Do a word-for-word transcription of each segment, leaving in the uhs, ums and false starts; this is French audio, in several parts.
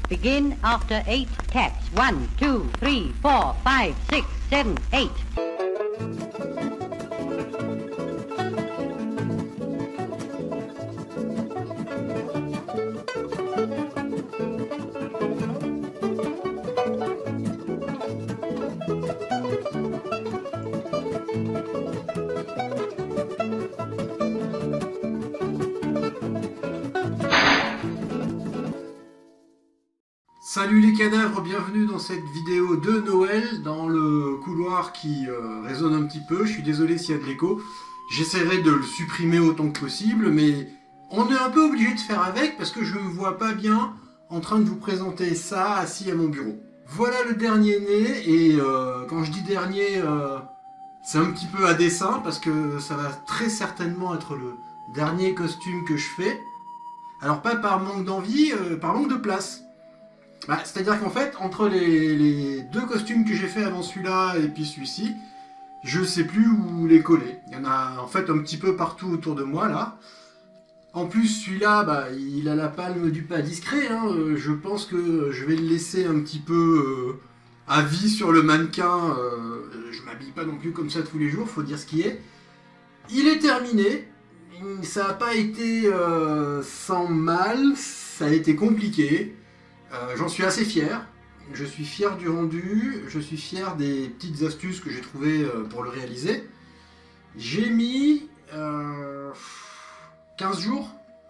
Begin after eight taps. One, two, three, four, five, six, seven, eight. Salut les cadavres, bienvenue dans cette vidéo de Noël, dans le couloir qui euh, résonne un petit peu. Je suis désolé s'il y a de l'écho. J'essaierai de le supprimer autant que possible, mais on est un peu obligé de faire avec parce que je ne me vois pas bien en train de vous présenter ça assis à mon bureau. Voilà le dernier né, et euh, quand je dis dernier, euh, c'est un petit peu à dessein parce que ça va très certainement être le dernier costume que je fais. Alors pas par manque d'envie, euh, par manque de place. Bah, c'est-à-dire qu'en fait, entre les, les deux costumes que j'ai fait avant celui-là et puis celui-ci, je sais plus où les coller. Il y en a en fait un petit peu partout autour de moi là. En plus, celui-là, bah, il a la palme du pas discret. Hein. Euh, je pense que je vais le laisser un petit peu euh, à vie sur le mannequin. Euh, je m'habille pas non plus comme ça tous les jours, faut dire ce qui est. Il est terminé. Ça n'a pas été euh, sans mal, ça a été compliqué. Euh, J'en suis assez fier, je suis fier du rendu, je suis fier des petites astuces que j'ai trouvées euh, pour le réaliser. J'ai mis euh, quinze jours,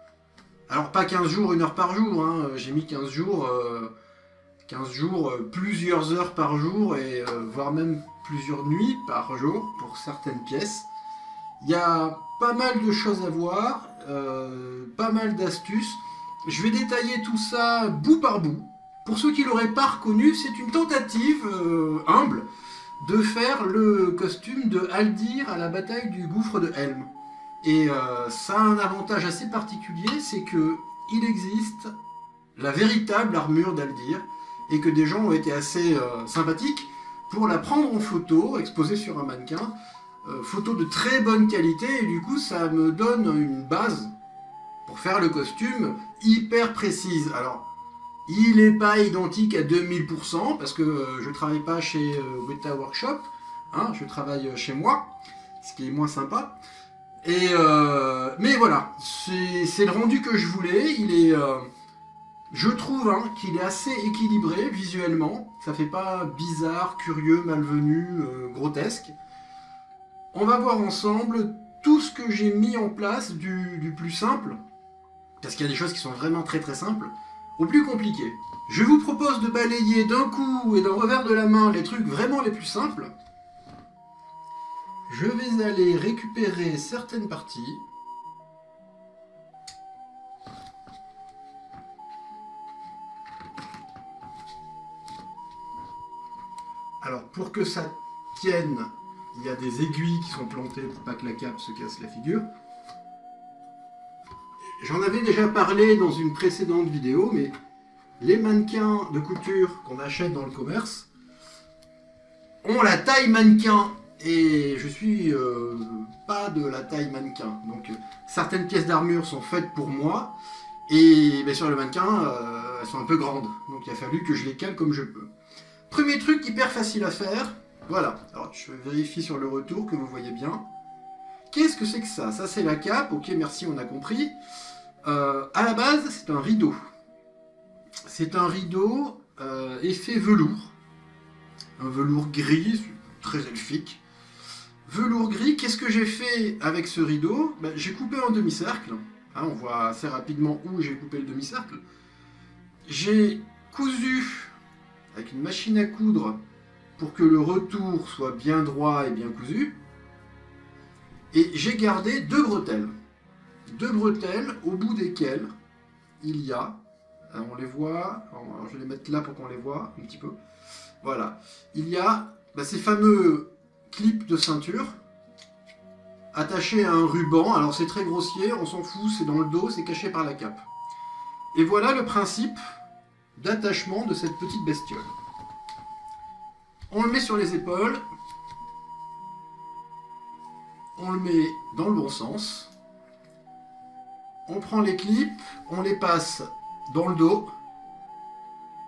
alors pas quinze jours, une heure par jour, hein. J'ai mis quinze jours, euh, quinze jours, euh, plusieurs heures par jour, et euh, voire même plusieurs nuits par jour pour certaines pièces. Il y a pas mal de choses à voir, euh, pas mal d'astuces. Je vais détailler tout ça bout par bout. Pour ceux qui ne l'auraient pas reconnu, c'est une tentative euh, humble de faire le costume de Haldir à la bataille du gouffre de Helm. Et euh, ça a un avantage assez particulier, c'est que il existe la véritable armure d'Haldir et que des gens ont été assez euh, sympathiques pour la prendre en photo, exposée sur un mannequin. Euh, photo de très bonne qualité, et du coup ça me donne une base pour faire le costume hyper précise. Alors, il n'est pas identique à deux mille pour cent, parce que euh, je ne travaille pas chez euh, Weta Workshop, hein, je travaille chez moi, ce qui est moins sympa. Et euh, mais voilà, c'est le rendu que je voulais. Il est, euh, je trouve hein, qu'il est assez équilibré visuellement, ça fait pas bizarre, curieux, malvenu, euh, grotesque. On va voir ensemble tout ce que j'ai mis en place du, du plus simple, parce qu'il y a des choses qui sont vraiment très très simples, au plus compliqué. Je vous propose de balayer d'un coup et d'un revers de la main les trucs vraiment les plus simples. Je vais aller récupérer certaines parties. Alors pour que ça tienne, il y a des aiguilles qui sont plantées pour pas que la cape se casse la figure. J'en avais déjà parlé dans une précédente vidéo, mais les mannequins de couture qu'on achète dans le commerce ont la taille mannequin, et je suis euh, pas de la taille mannequin. Donc euh, certaines pièces d'armure sont faites pour moi, et bien sur le mannequin, euh, elles sont un peu grandes. Donc il a fallu que je les cale comme je peux. Premier truc hyper facile à faire, voilà. Alors je vérifie sur le retour que vous voyez bien. Qu'est-ce que c'est que ça? Ça c'est la cape, ok merci on a compris. Euh, à la base, c'est un rideau. C'est un rideau euh, effet velours. Un velours gris, très elfique. Velours gris, qu'est-ce que j'ai fait avec ce rideau? Ben, j'ai coupé en demi-cercle. Hein, on voit assez rapidement où j'ai coupé le demi-cercle. J'ai cousu avec une machine à coudre pour que le retour soit bien droit et bien cousu. Et j'ai gardé deux bretelles. Deux bretelles au bout desquelles il y a, alors on les voit, alors je vais les mettre là pour qu'on les voit un petit peu, voilà, il y a bah, ces fameux clips de ceinture attachés à un ruban. Alors c'est très grossier, on s'en fout, c'est dans le dos, c'est caché par la cape. Et voilà le principe d'attachement de cette petite bestiole. On le met sur les épaules, on le met dans le bon sens. On prend les clips, on les passe dans le dos,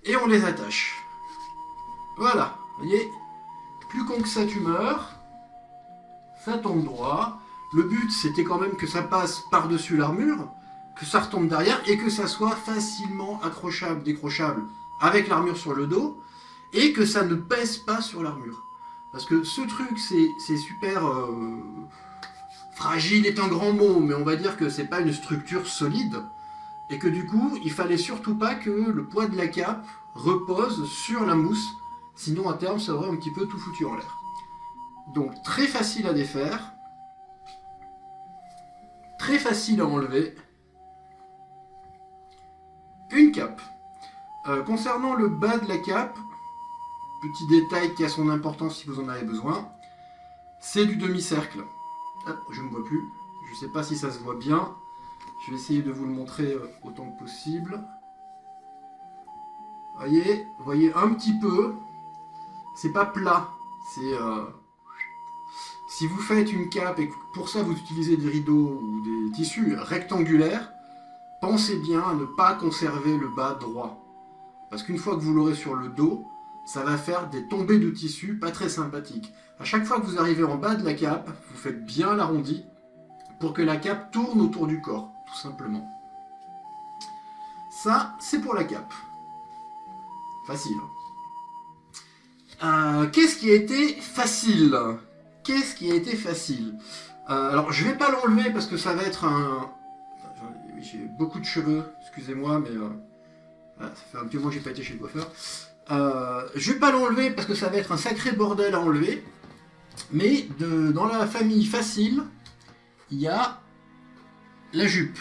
Et on les attache. Voilà, vous voyez, plus con que ça tu meurs, ça tombe droit. Le but c'était quand même que ça passe par-dessus l'armure, que ça retombe derrière et que ça soit facilement accrochable, décrochable avec l'armure sur le dos et que ça ne pèse pas sur l'armure. Parce que ce truc c'est super euh, fragile est un grand mot, mais on va dire que c'est pas une structure solide et que du coup il fallait surtout pas que le poids de la cape repose sur la mousse. Sinon, à terme, ça aurait un petit peu tout foutu en l'air. Donc, très facile à défaire. Très facile à enlever. Une cape. Euh, concernant le bas de la cape, petit détail qui a son importance si vous en avez besoin, c'est du demi-cercle. Ah, je ne me vois plus. Je ne sais pas si ça se voit bien. Je vais essayer de vous le montrer autant que possible. Voyez, voyez un petit peu. C'est pas plat, c'est... Euh... Si vous faites une cape et que pour ça vous utilisez des rideaux ou des tissus rectangulaires, pensez bien à ne pas conserver le bas droit. Parce qu'une fois que vous l'aurez sur le dos, ça va faire des tombées de tissu pas très sympathiques. À chaque fois que vous arrivez en bas de la cape, vous faites bien l'arrondi pour que la cape tourne autour du corps, tout simplement. Ça, c'est pour la cape. Facile. Euh, Qu'est-ce qui a été facile Qu'est-ce qui a été facile euh, Alors, je vais pas l'enlever parce que ça va être un... J'ai beaucoup de cheveux, excusez-moi, mais... Euh... Ah, ça fait un petit moment que j'ai pas été chez le coiffeur. Euh, je vais pas l'enlever parce que ça va être un sacré bordel à enlever. Mais de, dans la famille facile, il y a la jupe.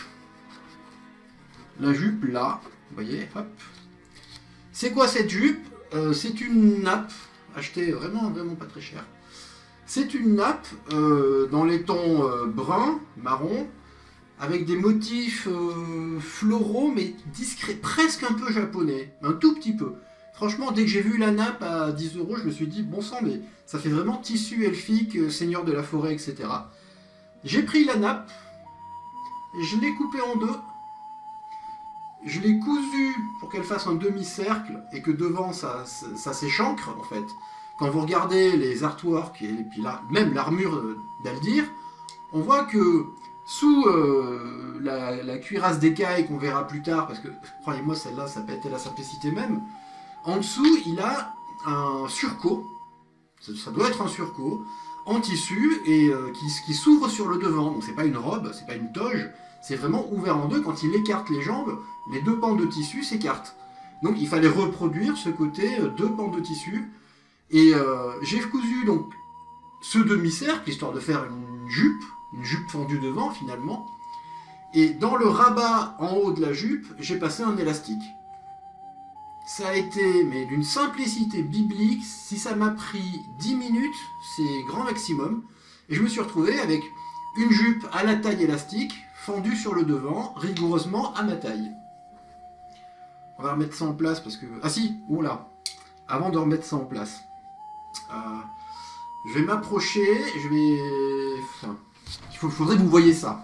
La jupe, là, vous voyez, hop. C'est quoi cette jupe euh, C'est une nappe, achetée vraiment, vraiment pas très cher. C'est une nappe euh, dans les tons euh, brun, marron, avec des motifs euh, floraux, mais discrets, presque un peu japonais, un tout petit peu. Franchement, dès que j'ai vu la nappe à dix euros, je me suis dit, bon sang, mais ça fait vraiment tissu elfique, euh, seigneur de la forêt, et cetera. J'ai pris la nappe, je l'ai coupée en deux, je l'ai cousue pour qu'elle fasse un demi-cercle et que devant ça, ça, ça s'échancre en fait. Quand vous regardez les artworks et puis là, même l'armure d'Aldir, on voit que sous euh, la, la cuirasse d'écaille qu'on verra plus tard, parce que croyez-moi celle-là ça pète la simplicité même, en dessous il a un surcot, ça, ça doit être un surcot, en tissu et euh, qui, qui s'ouvre sur le devant, donc c'est pas une robe, c'est pas une toge, c'est vraiment ouvert en deux. Quand il écarte les jambes, les deux pans de tissu s'écartent. Donc il fallait reproduire ce côté euh, deux pans de tissu. Et euh, j'ai cousu donc ce demi-cercle, histoire de faire une jupe, une jupe fendue devant finalement. Et dans le rabat en haut de la jupe, j'ai passé un élastique. Ça a été mais d'une simplicité biblique. Si ça m'a pris dix minutes, c'est grand maximum. Et je me suis retrouvé avec une jupe à la taille élastique, fendue sur le devant, rigoureusement à ma taille. On va remettre ça en place parce que... Ah si, oula, avant de remettre ça en place, euh, je vais m'approcher, je vais... Enfin, il faut, faudrait que vous voyez ça.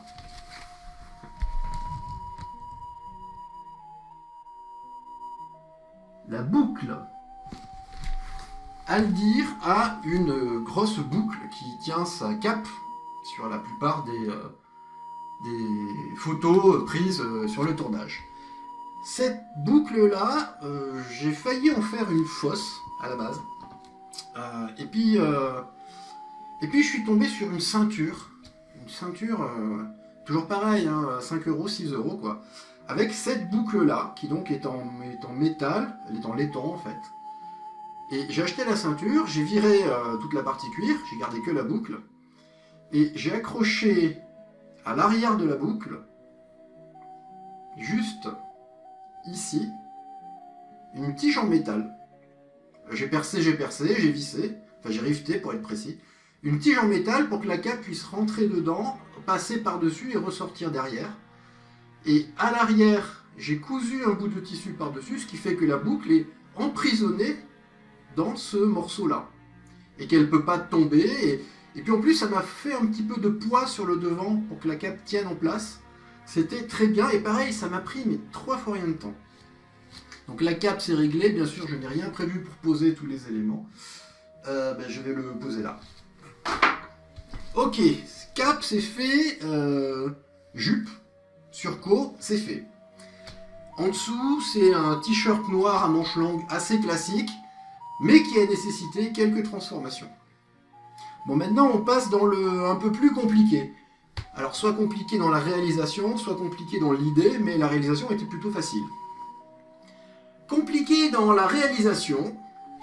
La boucle. Aldir a une grosse boucle qui tient sa cape sur la plupart des... Euh, des photos prises sur le tournage. Cette boucle-là, euh, j'ai failli en faire une fosse à la base. Euh, et, puis, euh, et puis je suis tombé sur une ceinture. Une ceinture, euh, toujours pareil, hein, cinq euros, six euros quoi. Avec cette boucle-là, qui donc est en, est en métal, elle est en laiton en fait. Et j'ai acheté la ceinture, j'ai viré euh, toute la partie cuir, j'ai gardé que la boucle. Et j'ai accroché à l'arrière de la boucle, juste ici, une tige en métal. J'ai percé, j'ai percé, j'ai vissé, enfin j'ai riveté pour être précis, une tige en métal pour que la cape puisse rentrer dedans, passer par-dessus et ressortir derrière. Et à l'arrière, j'ai cousu un bout de tissu par-dessus, ce qui fait que la boucle est emprisonnée dans ce morceau-là. Et qu'elle ne peut pas tomber. Et, et puis en plus, ça m'a fait un petit peu de poids sur le devant pour que la cape tienne en place. C'était très bien. Et pareil, ça m'a pris mais trois fois rien de temps. Donc la cape c'est réglé, bien sûr je n'ai rien prévu pour poser tous les éléments. Euh, ben, je vais le poser là. Ok, cap c'est fait, euh, jupe, surco c'est fait. En dessous c'est un t-shirt noir à manches longues assez classique, mais qui a nécessité quelques transformations. Bon, maintenant on passe dans le un peu plus compliqué. Alors soit compliqué dans la réalisation, soit compliqué dans l'idée, mais la réalisation était plutôt facile. Compliqué dans la réalisation,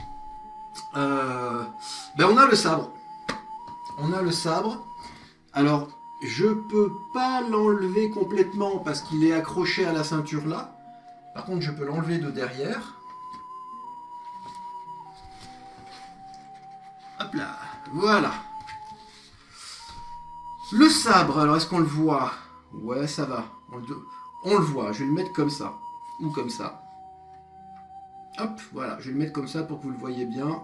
euh, ben on a le sabre. On a le sabre. Alors, je peux pas l'enlever complètement parce qu'il est accroché à la ceinture là. Par contre, je peux l'enlever de derrière. Hop là, voilà. Le sabre, alors est-ce qu'on le voit? Ouais, ça va. On le, on le voit. Je vais le mettre comme ça. Ou comme ça. Hop, voilà. Je vais le mettre comme ça pour que vous le voyez bien.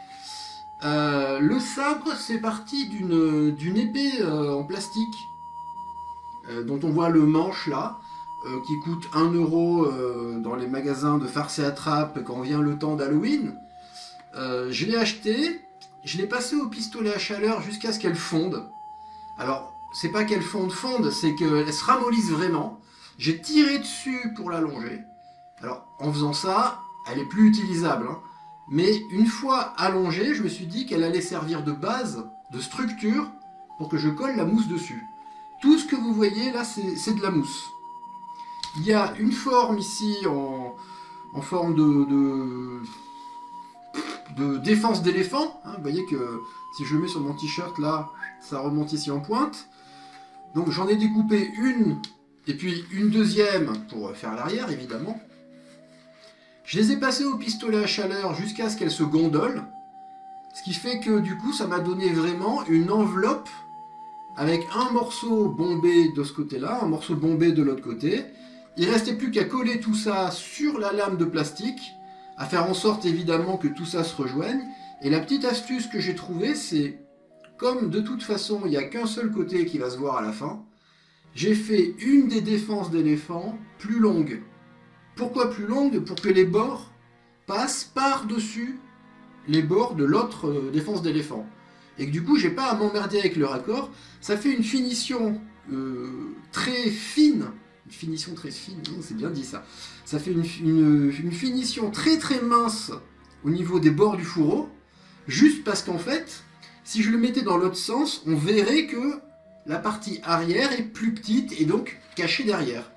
Euh, le sabre, c'est parti d'une d'une épée euh, en plastique. Euh, dont on voit le manche là. Euh, qui coûte un euro euh, dans les magasins de farce et attrape quand vient le temps d'Halloween. Euh, je l'ai acheté. Je l'ai passé au pistolet à chaleur jusqu'à ce qu'elle fonde. Alors, c'est pas qu'elle fonde, fonde, c'est qu'elle se ramollisse vraiment. J'ai tiré dessus pour l'allonger. Alors, en faisant ça, elle est plus utilisable. Hein. Mais une fois allongée, je me suis dit qu'elle allait servir de base, de structure, pour que je colle la mousse dessus. Tout ce que vous voyez là, c'est de la mousse. Il y a une forme ici en, en forme de... de de défense d'éléphant, hein, vous voyez que si je le mets sur mon t-shirt là, ça remonte ici en pointe. Donc j'en ai découpé une, et puis une deuxième pour faire l'arrière évidemment. Je les ai passées au pistolet à chaleur jusqu'à ce qu'elles se gondolent, ce qui fait que du coup ça m'a donné vraiment une enveloppe avec un morceau bombé de ce côté-là, un morceau bombé de l'autre côté. Il ne restait plus qu'à coller tout ça sur la lame de plastique, à faire en sorte évidemment que tout ça se rejoigne. Et la petite astuce que j'ai trouvée, c'est, comme de toute façon il n'y a qu'un seul côté qui va se voir à la fin, j'ai fait une des défenses d'éléphant plus longue. Pourquoi plus longue? Pour que les bords passent par-dessus les bords de l'autre euh, défense d'éléphant. Et que du coup j'ai pas à m'emmerder avec le raccord. Ça fait une finition euh, très fine. Une finition très fine, c'est bien dit ça. Ça fait une, une, une finition très très mince au niveau des bords du fourreau, juste parce qu'en fait, si je le mettais dans l'autre sens, on verrait que la partie arrière est plus petite et donc cachée derrière.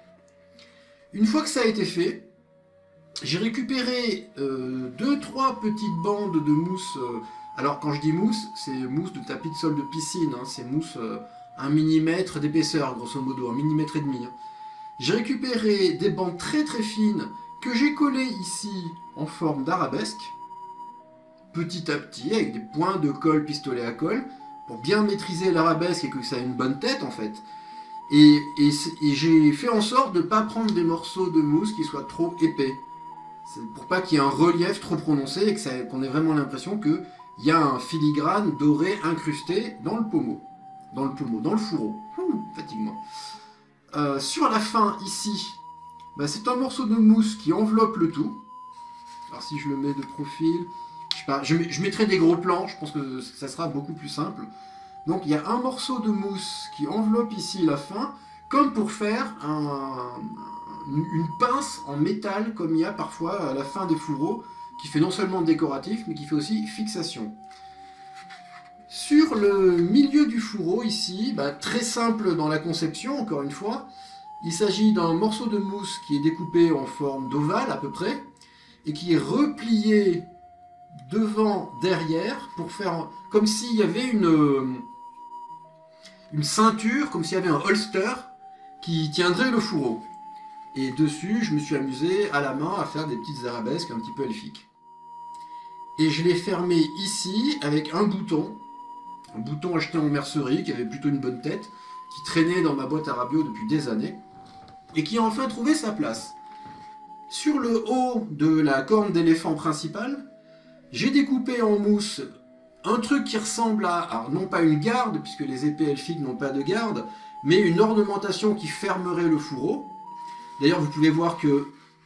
Une fois que ça a été fait, j'ai récupéré euh, deux trois petites bandes de mousse. Euh, alors quand je dis mousse, c'est mousse de tapis de sol de piscine, hein, c'est mousse euh, un millimètre d'épaisseur, grosso modo, un millimètre et demi. Hein. J'ai récupéré des bandes très très fines que j'ai collées ici en forme d'arabesque, petit à petit, avec des points de colle pistolet à colle, pour bien maîtriser l'arabesque et que ça ait une bonne tête en fait. Et, et, et j'ai fait en sorte de ne pas prendre des morceaux de mousse qui soient trop épais. C'est pour pas qu'il y ait un relief trop prononcé et que qu'on ait vraiment l'impression qu'il y a un filigrane doré incrusté dans le pommeau. Dans le pommeau, dans le fourreau. Ouh, fatigue-moi. Euh, sur la fin, ici, bah, c'est un morceau de mousse qui enveloppe le tout. Alors si je le mets de profil, je, sais pas, je, je mettrai des gros plans, je pense que ça sera beaucoup plus simple. Donc il y a un morceau de mousse qui enveloppe ici la fin, comme pour faire un, une, une pince en métal, comme il y a parfois à la fin des fourreaux, qui fait non seulement décoratif, mais qui fait aussi fixation. Sur le milieu du fourreau, ici, bah, très simple dans la conception, encore une fois, il s'agit d'un morceau de mousse qui est découpé en forme d'ovale à peu près, et qui est replié devant, derrière, pour faire comme s'il y avait une, une ceinture, comme s'il y avait un holster qui tiendrait le fourreau. Et dessus, je me suis amusé à la main à faire des petites arabesques un petit peu elfiques. Et je l'ai fermé ici avec un bouton, un bouton acheté en mercerie qui avait plutôt une bonne tête, qui traînait dans ma boîte à rabio depuis des années, et qui a enfin trouvé sa place. Sur le haut de la corne d'éléphant principale, j'ai découpé en mousse un truc qui ressemble à, alors non pas une garde, puisque les épées elfiques n'ont pas de garde, mais une ornementation qui fermerait le fourreau. D'ailleurs, vous pouvez voir que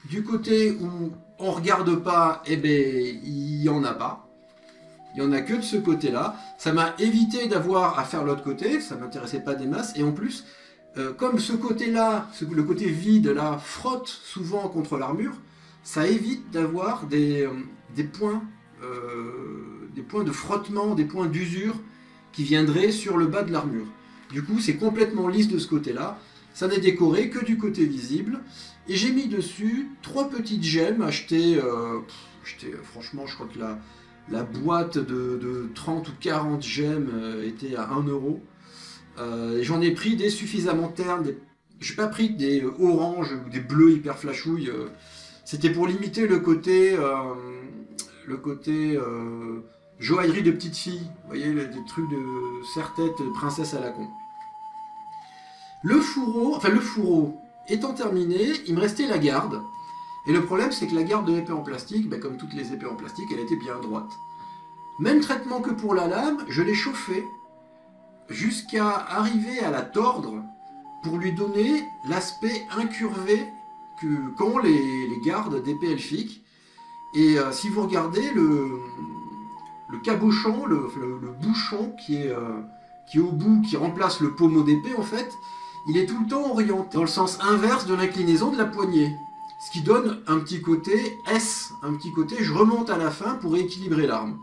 Du côté où on regarde pas, eh ben, il n'y en a pas. Il n'y en a que de ce côté-là. Ça m'a évité d'avoir à faire l'autre côté, ça ne m'intéressait pas des masses. Et en plus, euh, comme ce côté-là, ce, le côté vide, là, frotte souvent contre l'armure, ça évite d'avoir des, euh, des points, euh, des points de frottement, des points d'usure qui viendraient sur le bas de l'armure. Du coup, c'est complètement lisse de ce côté-là. Ça n'est décoré que du côté visible. Et j'ai mis dessus trois petites gemmes achetées, euh, achetées franchement, je crois que la, la boîte de, de trente ou quarante gemmes euh, était à un euro. Euh, J'en ai pris des suffisamment ternes. Des... Je n'ai pas pris des oranges ou des bleus hyper flashouilles. Euh, C'était pour limiter le côté, euh, le côté euh, joaillerie de petite fille. Vous voyez, des trucs de serre-tête princesse à la con. Le fourreau, enfin le fourreau étant terminé, il me restait la garde. Et le problème, c'est que la garde de l'épée en plastique, ben, comme toutes les épées en plastique, elle était bien droite. Même traitement que pour la lame, je l'ai chauffée jusqu'à arriver à la tordre pour lui donner l'aspect incurvé que qu'ont les, les gardes d'épée elfiques. Et euh, si vous regardez le, le cabochon, le, le, le bouchon qui est, euh, qui est au bout, qui remplace le pommeau d'épée en fait, il est tout le temps orienté dans le sens inverse de l'inclinaison de la poignée. Ce qui donne un petit côté S, un petit côté je remonte à la fin pour rééquilibrer l'arme.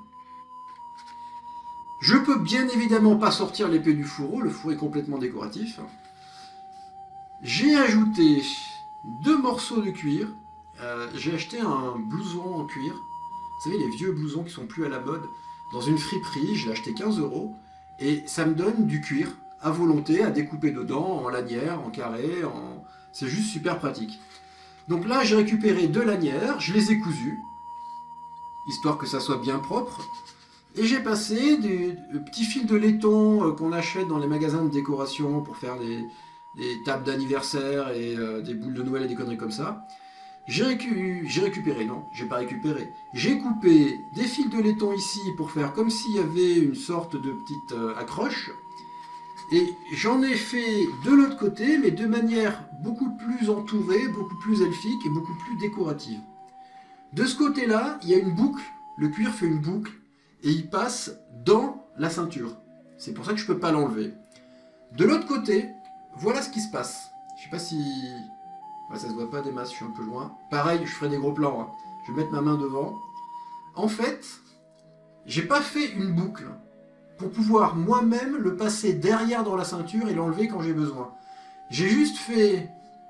Je peux bien évidemment pas sortir l'épée du fourreau, le fourreau est complètement décoratif. J'ai ajouté deux morceaux de cuir. Euh, J'ai acheté un blouson en cuir. Vous savez, les vieux blousons qui sont plus à la mode. Dans une friperie, je l'ai acheté quinze euros. Et ça me donne du cuir à volonté, à découper dedans, en lanière, en carré. En... C'est juste super pratique. Donc là, j'ai récupéré deux lanières, je les ai cousues, histoire que ça soit bien propre. Et j'ai passé des petits fils de laiton qu'on achète dans les magasins de décoration pour faire des, des tables d'anniversaire et euh, des boules de Noël et des conneries comme ça. J'ai récu récupéré, non, j'ai pas récupéré. J'ai coupé des fils de laiton ici pour faire comme s'il y avait une sorte de petite euh, accroche. Et j'en ai fait de l'autre côté, mais de manière beaucoup plus entourée, beaucoup plus elfique et beaucoup plus décorative. De ce côté-là, il y a une boucle, le cuir fait une boucle, et il passe dans la ceinture. C'est pour ça que je ne peux pas l'enlever. De l'autre côté, voilà ce qui se passe. Je ne sais pas si... Ouais, ça se voit pas des masses, je suis un peu loin. Pareil, je ferai des gros plans. Hein. Je vais mettre ma main devant. En fait, j'ai pas fait une boucle pour pouvoir moi-même le passer derrière dans la ceinture et l'enlever quand j'ai besoin. J'ai juste fait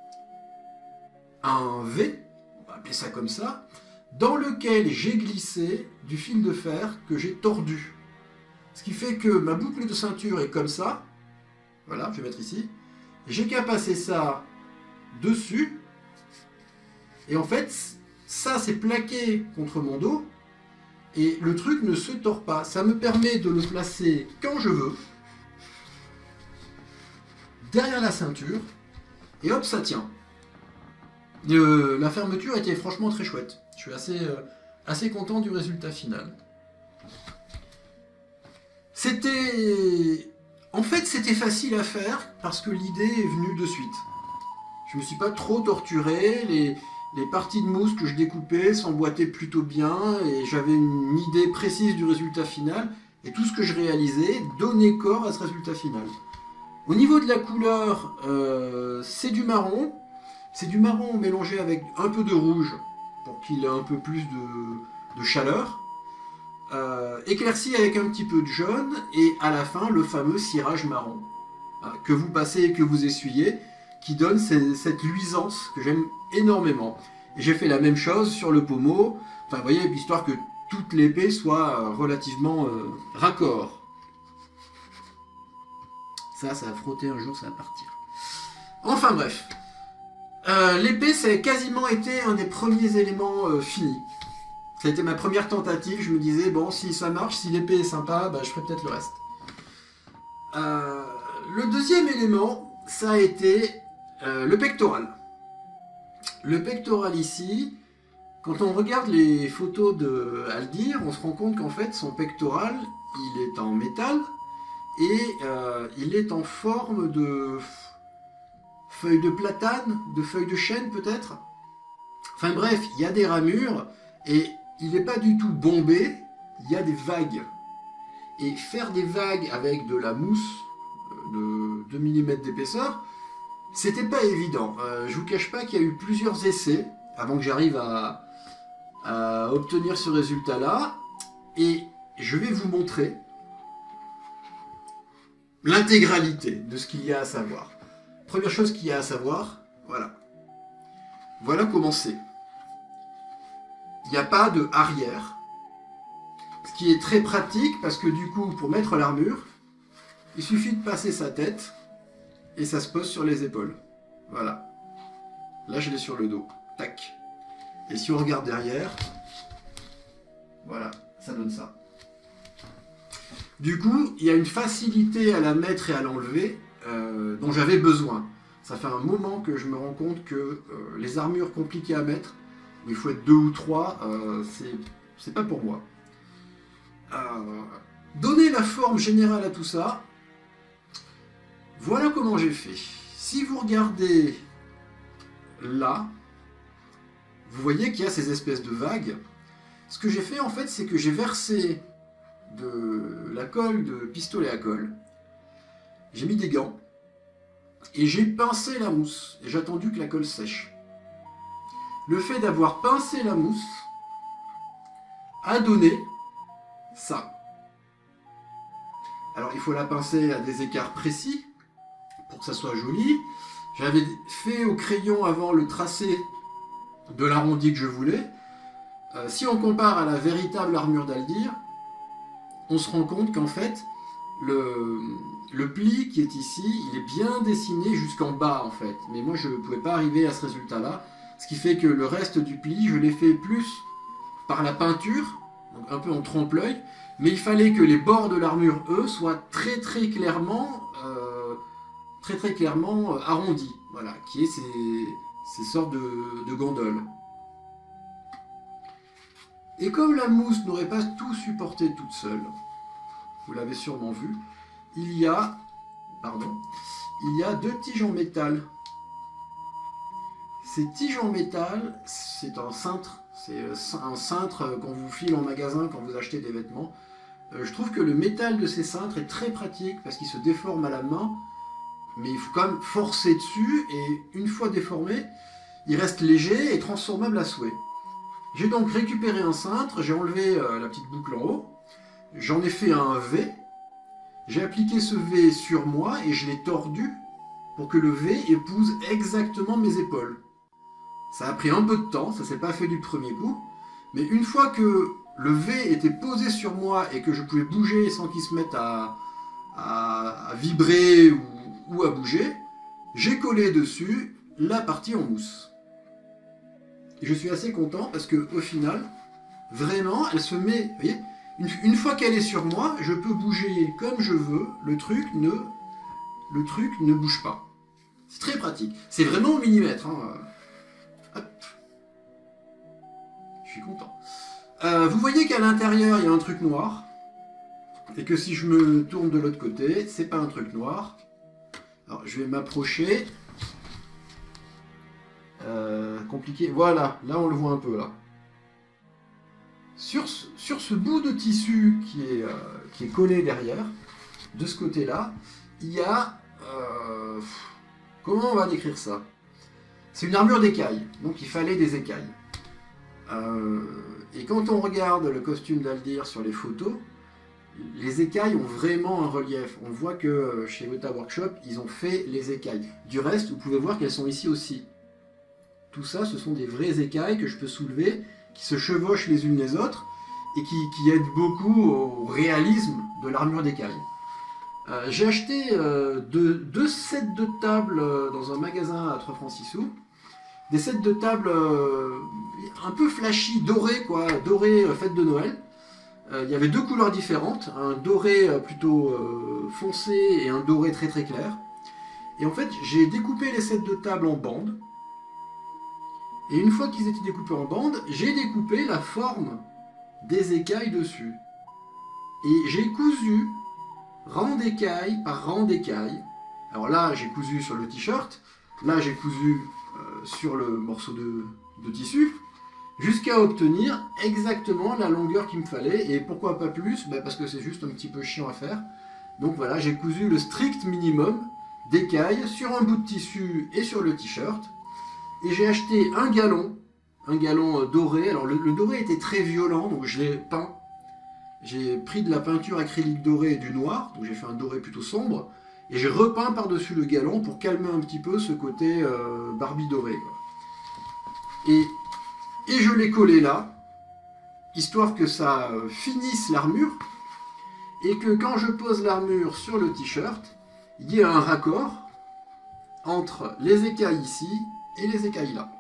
un V, on va appeler ça comme ça, dans lequel j'ai glissé du fil de fer que j'ai tordu. Ce qui fait que ma boucle de ceinture est comme ça. Voilà, je vais mettre ici. J'ai qu'à passer ça dessus. Et en fait, ça c'est plaqué contre mon dos. Et le truc ne se tord pas. Ça me permet de le placer quand je veux. Derrière la ceinture. Et hop, ça tient. Euh, la fermeture était franchement très chouette. Je suis assez, euh, assez content du résultat final. C'était... En fait, c'était facile à faire parce que l'idée est venue de suite. Je me suis pas trop torturé. Les... Les parties de mousse que je découpais s'emboîtaient plutôt bien et j'avais une idée précise du résultat final et tout ce que je réalisais donnait corps à ce résultat final. Au niveau de la couleur, euh, c'est du marron. C'est du marron mélangé avec un peu de rouge pour qu'il ait un peu plus de, de chaleur. Euh, éclairci avec un petit peu de jaune et à la fin le fameux cirage marron hein, que vous passez et que vous essuyez, qui donne cette luisance que j'aime énormément. Et j'ai fait la même chose sur le pommeau, enfin vous voyez, histoire que toute l'épée soit relativement euh, raccord. Ça, ça va frotter un jour, ça va partir. Enfin bref. Euh, l'épée, ça a quasiment été un des premiers éléments euh, finis. Ça a été ma première tentative, je me disais, bon, si ça marche, si l'épée est sympa, bah, je ferai peut-être le reste. Euh, le deuxième élément, ça a été... Euh, le pectoral. Le pectoral ici, quand on regarde les photos de Haldir, on se rend compte qu'en fait son pectoral, il est en métal et euh, il est en forme de feuilles de platane, de feuilles de chêne peut-être. Enfin bref, il y a des ramures et il n'est pas du tout bombé, il y a des vagues. Et faire des vagues avec de la mousse de deux millimètres d'épaisseur, c'était pas évident. Euh, je vous cache pas qu'il y a eu plusieurs essais avant que j'arrive à, à obtenir ce résultat-là. Et je vais vous montrer l'intégralité de ce qu'il y a à savoir. Première chose qu'il y a à savoir, voilà. Voilà comment c'est. Il n'y a pas de arrière. Ce qui est très pratique parce que du coup, pour mettre l'armure, il suffit de passer sa tête et ça se pose sur les épaules. Voilà. Là, je l'ai sur le dos. Tac. Et si on regarde derrière, voilà, ça donne ça. Du coup, il y a une facilité à la mettre et à l'enlever euh, dont j'avais besoin. Ça fait un moment que je me rends compte que euh, les armures compliquées à mettre, où il faut être deux ou trois, euh, c'est pas pour moi. Euh, donner la forme générale à tout ça, voilà comment j'ai fait. Si vous regardez là, vous voyez qu'il y a ces espèces de vagues. Ce que j'ai fait en fait, c'est que j'ai versé de la colle de pistolet à colle. J'ai mis des gants et j'ai pincé la mousse et j'ai attendu que la colle sèche. Le fait d'avoir pincé la mousse a donné ça. Alors il faut la pincer à des écarts précis pour que ça soit joli. J'avais fait au crayon avant le tracé de l'arrondi que je voulais. Euh, si on compare à la véritable armure d'Haldir, on se rend compte qu'en fait, le, le pli qui est ici, il est bien dessiné jusqu'en bas en fait. Mais moi je ne pouvais pas arriver à ce résultat-là. Ce qui fait que le reste du pli, je l'ai fait plus par la peinture, donc un peu en trompe-l'œil. Mais il fallait que les bords de l'armure, eux, soient très très clairement, euh, très très clairement arrondis. Voilà, qui est ces, ces sortes de, de gondoles. Et comme la mousse n'aurait pas tout supporté toute seule, vous l'avez sûrement vu, il y a, pardon, il y a deux tiges en métal. Ces tiges en métal, c'est un cintre, c'est un cintre qu'on vous file en magasin quand vous achetez des vêtements. Je trouve que le métal de ces cintres est très pratique parce qu'il se déforme à la main, mais il faut quand même forcer dessus et une fois déformé, il reste léger et transformable à souhait. J'ai donc récupéré un cintre, j'ai enlevé euh, la petite boucle en haut, j'en ai fait un V, j'ai appliqué ce V sur moi et je l'ai tordu pour que le V épouse exactement mes épaules. Ça a pris un peu de temps, ça s'est pas fait du premier coup, mais une fois que le V était posé sur moi et que je pouvais bouger sans qu'il se mette à, à, à vibrer ou, ou à bouger, j'ai collé dessus la partie en mousse. Et je suis assez content parce que au final, vraiment, elle se met, vous voyez, une, une fois qu'elle est sur moi, je peux bouger comme je veux, le truc ne, le truc ne bouge pas. C'est très pratique. C'est vraiment au millimètre. Hein. Hop. Je suis content. Euh, vous voyez qu'à l'intérieur, il y a un truc noir. Et que si je me tourne de l'autre côté, c'est pas un truc noir. Alors, je vais m'approcher. Euh, compliqué. Voilà, là on le voit un peu là. Sur ce, sur ce bout de tissu qui est, euh, qui est collé derrière, de ce côté-là, il y a... Euh, comment on va décrire ça? C'est une armure d'écailles, donc il fallait des écailles. Euh, et quand on regarde le costume d'Haldir sur les photos, les écailles ont vraiment un relief. On voit que chez Weta Workshop, ils ont fait les écailles. Du reste, vous pouvez voir qu'elles sont ici aussi. Tout ça, ce sont des vraies écailles que je peux soulever, qui se chevauchent les unes les autres, et qui, qui aident beaucoup au réalisme de l'armure d'écailles. Euh, J'ai acheté euh, deux, deux sets de tables euh, dans un magasin à trois francs six sous. Des sets de tables euh, un peu flashy, dorés, quoi, dorés euh, fête de Noël. Euh, il y avait deux couleurs différentes, un doré euh, plutôt euh, foncé et un doré très très clair. Et en fait, j'ai découpé les sets de tables en bandes. Et une fois qu'ils étaient découpés en bandes, j'ai découpé la forme des écailles dessus. Et j'ai cousu rang d'écailles par rang d'écailles. Alors là, j'ai cousu sur le t-shirt. Là, j'ai cousu euh, sur le morceau de, de tissu jusqu'à obtenir exactement la longueur qu'il me fallait. Et pourquoi pas plus? Bah parce que c'est juste un petit peu chiant à faire. Donc voilà, j'ai cousu le strict minimum d'écailles sur un bout de tissu et sur le t-shirt. Et j'ai acheté un galon, un galon doré. Alors le, le doré était très violent, donc je l'ai peint. J'ai pris de la peinture acrylique dorée et du noir, donc j'ai fait un doré plutôt sombre. Et j'ai repeint par-dessus le galon pour calmer un petit peu ce côté euh, Barbie doré, quoi. Et, et je l'ai collé là, histoire que ça euh, finisse l'armure. Et que quand je pose l'armure sur le t-shirt, il y ait un raccord entre les écailles ici et les écailles là.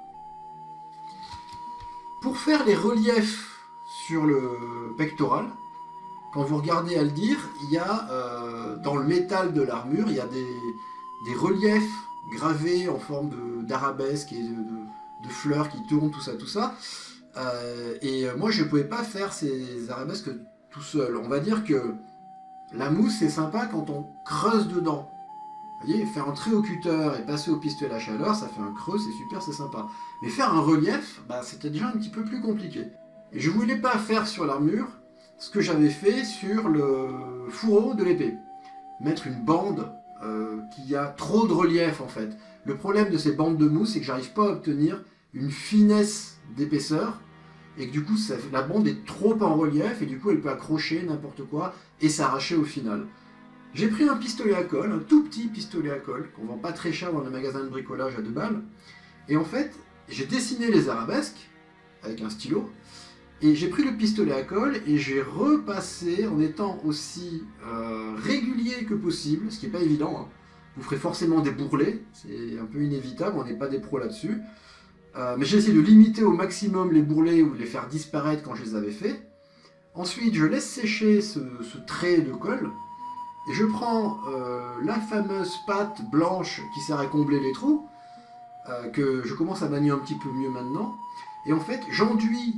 Pour faire les reliefs sur le pectoral, quand vous regardez à le dire, il y a euh, dans le métal de l'armure, il y a des, des reliefs gravés en forme d'arabesque et de, de, de fleurs qui tournent, tout ça, tout ça. Euh, et moi, je ne pouvais pas faire ces arabesques tout seul. On va dire que la mousse, c'est sympa quand on creuse dedans. Vous voyez, faire un trait au cutter et passer au pistolet à chaleur, ça fait un creux, c'est super, c'est sympa. Mais faire un relief, bah, c'était déjà un petit peu plus compliqué. Et je ne voulais pas faire sur l'armure ce que j'avais fait sur le fourreau de l'épée. Mettre une bande euh, qui a trop de relief en fait. Le problème de ces bandes de mousse, c'est que j'arrive pas à obtenir une finesse d'épaisseur et que du coup ça, la bande est trop en relief et du coup elle peut accrocher n'importe quoi et s'arracher au final. J'ai pris un pistolet à colle, un tout petit pistolet à colle qu'on vend pas très cher dans les magasins de bricolage à deux balles, et en fait j'ai dessiné les arabesques avec un stylo. Et j'ai pris le pistolet à colle et j'ai repassé en étant aussi euh, régulier que possible, ce qui n'est pas évident. Hein. Vous ferez forcément des bourrelets, c'est un peu inévitable, on n'est pas des pros là-dessus. Euh, mais j'ai essayé de limiter au maximum les bourrelets ou de les faire disparaître quand je les avais faits. Ensuite, je laisse sécher ce, ce trait de colle et je prends euh, la fameuse pâte blanche qui sert à combler les trous, euh, que je commence à manier un petit peu mieux maintenant. Et en fait, j'enduis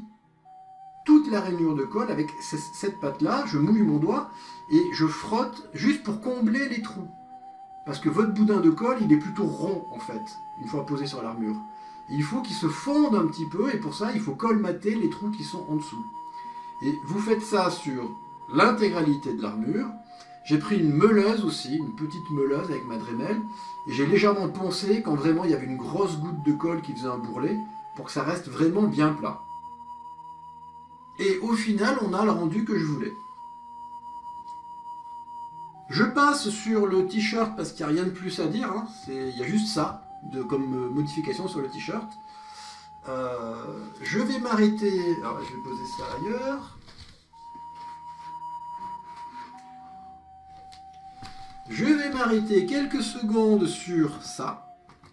toute la rainure de colle avec cette pâte-là, je mouille mon doigt et je frotte juste pour combler les trous. Parce que votre boudin de colle, il est plutôt rond en fait, une fois posé sur l'armure. Il faut qu'il se fonde un petit peu et pour ça, il faut colmater les trous qui sont en dessous. Et vous faites ça sur l'intégralité de l'armure. J'ai pris une meuleuse aussi, une petite meuleuse avec ma Dremel, et j'ai légèrement poncé quand vraiment il y avait une grosse goutte de colle qui faisait un bourrelet, pour que ça reste vraiment bien plat. Et au final, on a le rendu que je voulais. Je passe sur le t-shirt parce qu'il n'y a rien de plus à dire. Hein. Il y a juste ça de, comme modification sur le t-shirt. Euh, je vais m'arrêter... Alors, je vais poser ça ailleurs. Je vais m'arrêter quelques secondes sur ça.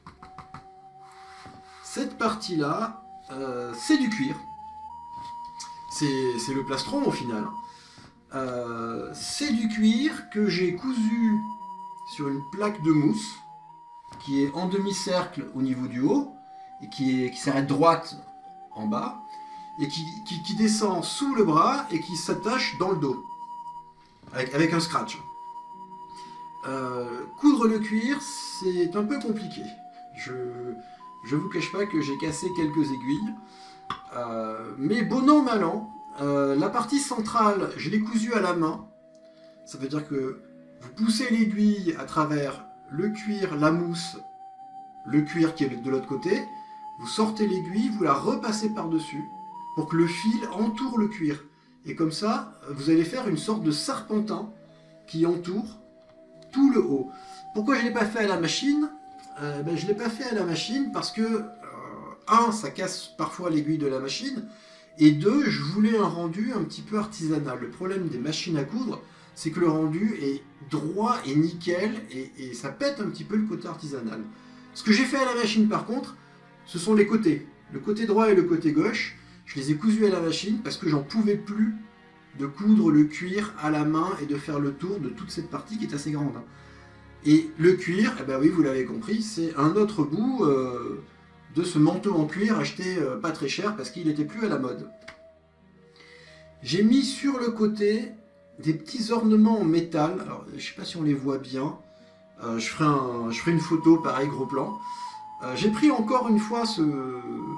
Cette partie-là, euh, c'est du cuir. C'est le plastron au final. Euh, c'est du cuir que j'ai cousu sur une plaque de mousse qui est en demi-cercle au niveau du haut et qui, qui s'arrête droite en bas et qui, qui, qui descend sous le bras et qui s'attache dans le dos avec, avec un scratch. Euh, coudre le cuir, c'est un peu compliqué. Je ne vous cache pas que j'ai cassé quelques aiguilles. Euh, mais bon an, mal an, euh, la partie centrale, je l'ai cousue à la main. Ça veut dire que vous poussez l'aiguille à travers le cuir, la mousse, le cuir qui est de l'autre côté. Vous sortez l'aiguille, vous la repassez par-dessus pour que le fil entoure le cuir. Et comme ça, vous allez faire une sorte de serpentin qui entoure tout le haut. Pourquoi je ne l'ai pas fait à la machine? euh, ben, Je ne l'ai pas fait à la machine parce que un, ça casse parfois l'aiguille de la machine, et deux, je voulais un rendu un petit peu artisanal. Le problème des machines à coudre, c'est que le rendu est droit et nickel, et, et ça pète un petit peu le côté artisanal. Ce que j'ai fait à la machine par contre, ce sont les côtés. Le côté droit et le côté gauche, je les ai cousus à la machine parce que j'en pouvais plus de coudre le cuir à la main et de faire le tour de toute cette partie qui est assez grande. Et le cuir, eh ben oui, vous l'avez compris, c'est un autre bout... Euh, de ce manteau en cuir acheté euh, pas très cher parce qu'il n'était plus à la mode. J'ai mis sur le côté des petits ornements en métal. Alors, je ne sais pas si on les voit bien. Euh, je, ferai un, je ferai une photo pareil, gros plan. Euh, J'ai pris encore une fois ce,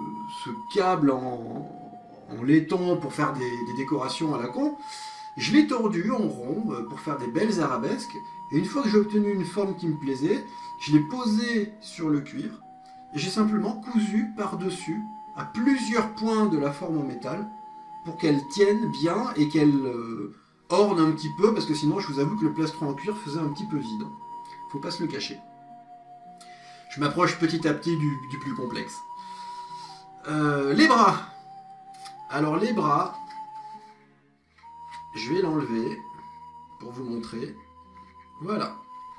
ce câble en, en laiton pour faire des, des décorations à la con. Je l'ai tordu en rond pour faire des belles arabesques. Et une fois que j'ai obtenu une forme qui me plaisait, je l'ai posé sur le cuir. Et j'ai simplement cousu par-dessus, à plusieurs points de la forme en métal, pour qu'elle tienne bien et qu'elle euh, orne un petit peu, parce que sinon je vous avoue que le plastron en cuir faisait un petit peu vide. Faut pas se le cacher. Je m'approche petit à petit du, du plus complexe. Euh, les bras. Alors les bras, je vais l'enlever pour vous montrer. Voilà.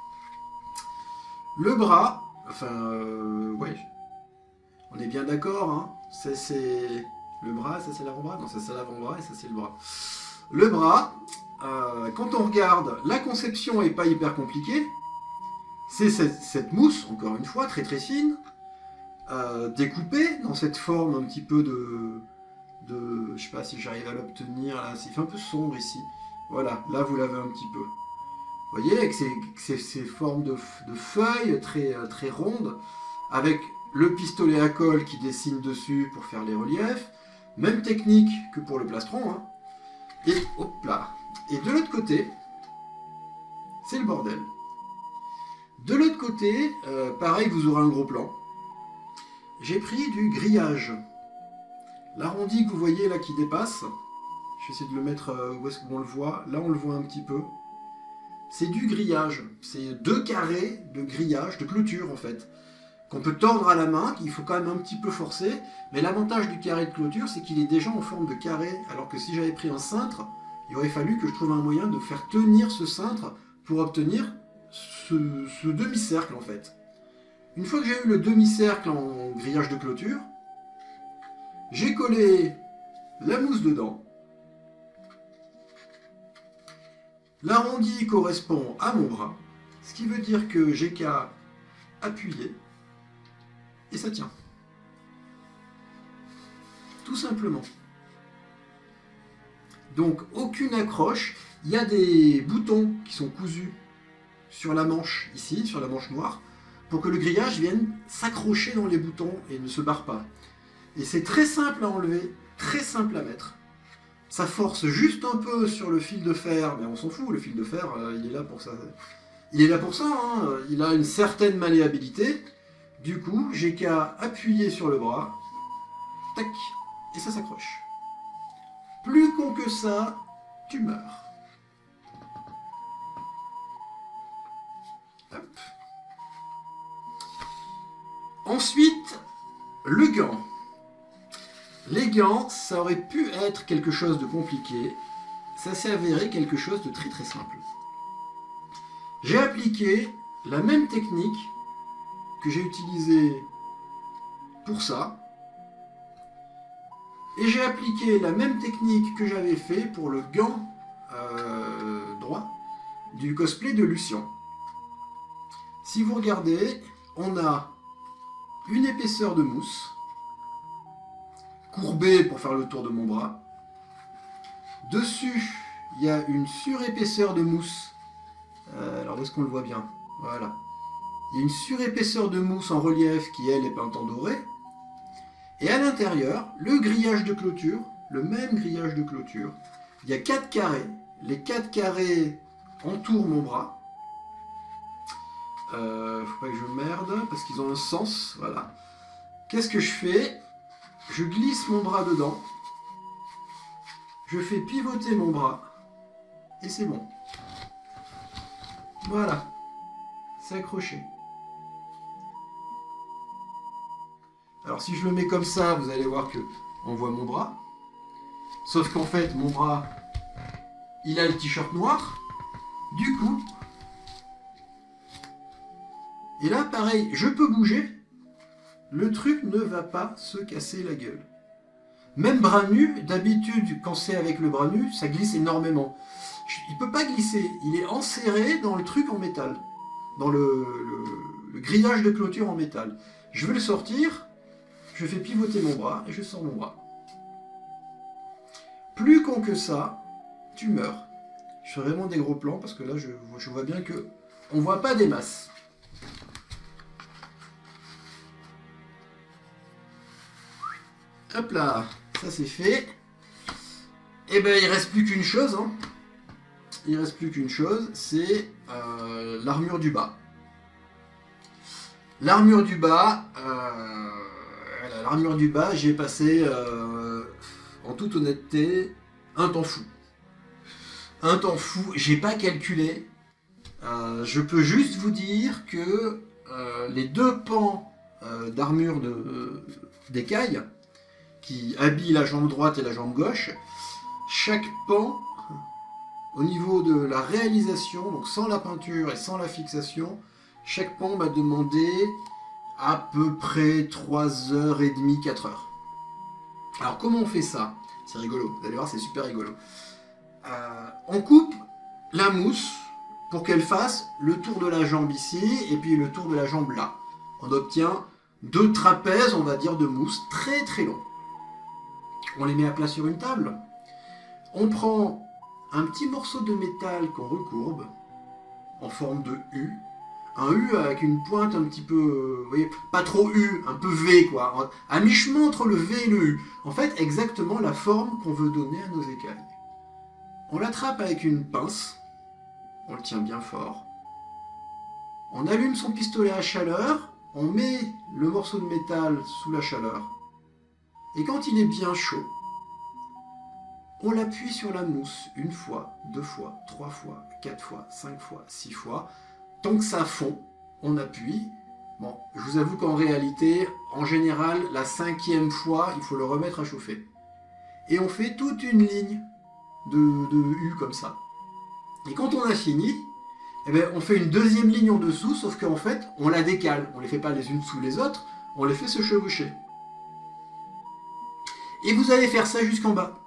Le bras, enfin, euh, ouais, on est bien d'accord, hein. Ça c'est le bras, ça c'est l'avant-bras. Non, ça c'est l'avant-bras et ça c'est le bras. Le bras, euh, quand on regarde, la conception est pas hyper compliquée. C'est cette, cette mousse, encore une fois, très très fine, euh, découpée dans cette forme un petit peu de... de je sais pas si j'arrive à l'obtenir, là, c'est fait un peu sombre ici. Voilà, là vous l'avez un petit peu. Vous voyez, avec ces, ces, ces formes de, de feuilles très, très rondes, avec le pistolet à colle qui dessine dessus pour faire les reliefs. Même technique que pour le plastron. Hein. Et hop là. Et de l'autre côté, c'est le bordel. De l'autre côté, euh, pareil, vous aurez un gros plan. J'ai pris du grillage. L'arrondi que vous voyez là qui dépasse, je vais essayer de le mettre euh, où est-ce qu'on le voit. Là, on le voit un petit peu. C'est du grillage. C'est deux carrés de grillage, de clôture en fait, qu'on peut tordre à la main, qu'il faut quand même un petit peu forcer. Mais l'avantage du carré de clôture, c'est qu'il est déjà en forme de carré. Alors que si j'avais pris un cintre, il aurait fallu que je trouve un moyen de faire tenir ce cintre pour obtenir ce, ce demi-cercle en fait. Une fois que j'ai eu le demi-cercle en grillage de clôture, j'ai collé la mousse dedans. L'arrondi correspond à mon bras, ce qui veut dire que j'ai qu'à appuyer et ça tient. Tout simplement. Donc aucune accroche, il y a des boutons qui sont cousus sur la manche ici, sur la manche noire, pour que le grillage vienne s'accrocher dans les boutons et ne se barre pas. Et c'est très simple à enlever, très simple à mettre. Ça force juste un peu sur le fil de fer, mais on s'en fout, le fil de fer, euh, il est là pour ça. Il est là pour ça, hein. Il a une certaine malléabilité. Du coup, j'ai qu'à appuyer sur le bras, tac, et ça s'accroche. Plus con que ça, tu meurs. Hop. Ensuite, le gant. Les gants, ça aurait pu être quelque chose de compliqué. Ça s'est avéré quelque chose de très très simple. J'ai appliqué la même technique que j'ai utilisée pour ça. Et j'ai appliqué la même technique que j'avais fait pour le gant euh, droit du cosplay de Lucien. Si vous regardez, on a une épaisseur de mousse courbée pour faire le tour de mon bras. Dessus, il y a une surépaisseur de mousse. Euh, alors, où est-ce qu'on le voit bien? Voilà. Il y a une surépaisseur de mousse en relief qui, elle, est peinte en doré. Et à l'intérieur, le grillage de clôture, le même grillage de clôture. Il y a quatre carrés. Les quatre carrés entourent mon bras. Euh, faut pas que je merde, parce qu'ils ont un sens. Voilà. Qu'est-ce que je fais? Je glisse mon bras dedans. Je fais pivoter mon bras. Et c'est bon. Voilà. C'est accroché. Alors si je le mets comme ça, vous allez voir que on voit mon bras. Sauf qu'en fait, mon bras, il a le t-shirt noir. Du coup... Et là, pareil, je peux bouger. Le truc ne va pas se casser la gueule. Même bras nu, d'habitude, quand c'est avec le bras nu, ça glisse énormément. Il ne peut pas glisser. Il est enserré dans le truc en métal. Dans le, le, le grillage de clôture en métal. Je vais le sortir. Je fais pivoter mon bras et je sors mon bras. Plus con que ça, tu meurs. Je fais vraiment des gros plans parce que là, je, je vois bien que on voit pas des masses. Hop là, ça c'est fait. Et ben il reste plus qu'une chose. Hein. Il reste plus qu'une chose, c'est euh, l'armure du bas. L'armure du bas, euh, l'armure du bas, j'ai passé, euh, en toute honnêteté, un temps fou. Un temps fou, j'ai pas calculé. Euh, je peux juste vous dire que euh, les deux pans euh, d'armure de, euh, d'écaille, qui habillent la jambe droite et la jambe gauche, chaque pan, au niveau de la réalisation, donc sans la peinture et sans la fixation, chaque pan m'a demandé à peu près trois heures trente, quatre heures. Alors comment on fait ça? C'est rigolo, vous allez voir, c'est super rigolo. Euh, on coupe la mousse pour qu'elle fasse le tour de la jambe ici et puis le tour de la jambe là. On obtient deux trapèzes, on va dire, de mousse très très longs. On les met à plat sur une table. On prend un petit morceau de métal qu'on recourbe en forme de U. Un U avec une pointe un petit peu, vous voyez, pas trop U, un peu V quoi, à mi-chemin entre le V et le U. En fait, exactement la forme qu'on veut donner à nos écailles. On l'attrape avec une pince, on le tient bien fort. On allume son pistolet à chaleur, on met le morceau de métal sous la chaleur. Et quand il est bien chaud, on l'appuie sur la mousse une fois, deux fois, trois fois, quatre fois, cinq fois, six fois. Tant que ça fond, on appuie. Bon, je vous avoue qu'en réalité, en général, la cinquième fois, il faut le remettre à chauffer. Et on fait toute une ligne de, de U comme ça. Et quand on a fini, eh bien, on fait une deuxième ligne en dessous, sauf qu'en fait, on la décale. On ne les fait pas les unes sous les autres, on les fait se chevaucher. Et vous allez faire ça jusqu'en bas.